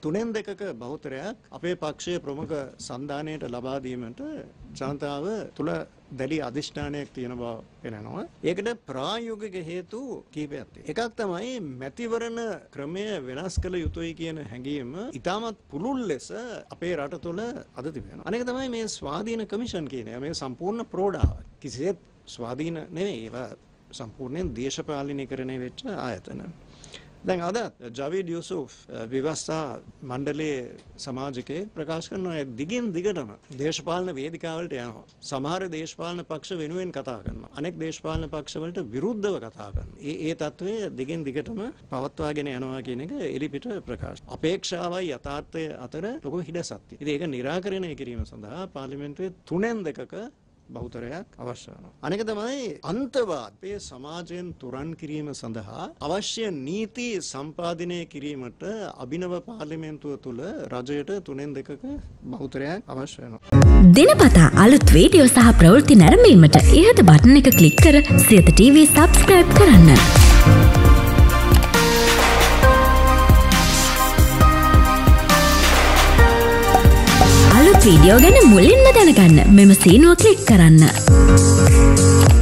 3 2ක බහුතරයක් අපේ පක්ෂයේ ප්‍රමුඛ සන්ධානයට ලබා දීමට ජනතාව තුල දැඩි අධිෂ්ඨානයක් තියෙන බව පෙනෙනවා. ඒකට ප්‍රායෝගික හේතු කීපයක් තියෙනවා. එකක් තමයි මැතිවරණ ක්‍රමය වෙනස් කළ යුතුයි කියන හැඟීම ඉතාමත් පුළුල් ලෙස අපේ රට තුළ අද තිබෙනවා. අනෙක තමයි මේ ස්වාධීන කමිෂන් කියන්නේ. මේ සම්පූර්ණ ප්‍රෝඩාව. කිසිසේත් ස්වාධීන නෙවෙයි. ඒවා සම්පූර්ණයෙන් දේශපාලනීකරණය වෙච්ච ආයතන. දැන් අද ජවීද් යුසුෆ් විවස්ථා මණ්ඩලයේ සමාජිකේ ප්‍රකාශ කරනවා දිගින් දිගටම දේශපාලන වේදිකාවලට යනවා. සමහර දේශපාලන පක්ෂ වෙනුවෙන් කතා කරනවා. අනෙක් දේශපාලන පක්ෂ වලට විරුද්ධව කතා කරනවා. ඒ තත්ත්වය දිගින් දිගටම පවත්වාගෙන යනවා කියන එක එලිපිට ප්‍රකාශ. අපේක්ෂාවයි යථාර්ථය අතර ලොකු හිඩසක් තියෙනවා. ඉතින් ඒක निराකරණය කිරීම සඳහා පාර්ලිමේන්තුවේ 3 2ක බහුතරයක් අවශ්‍ය වෙනවා. අනෙක තමයි අන්තවාදයේ සමාජයෙන් තුරන් කිරීම සඳහා අවශ්‍ය නීති සම්පාදනය කිරීමට අභිනව පාර්ලිමේන්තුව තුළ රජයට 3 2ක බහුතරයක් අවශ්‍ය වෙනවා. දිනපතා අලුත් වීඩියෝ සහ ප්‍රවෘත්ති නැරඹීමට ඉහත බටන් එක ක්ලික් කර සියත TV subscribe කරන්න. වීඩියෝ ගැන මුලින්ම දැනගන්න මෙම සීනුව ක්ලික් කරන්න.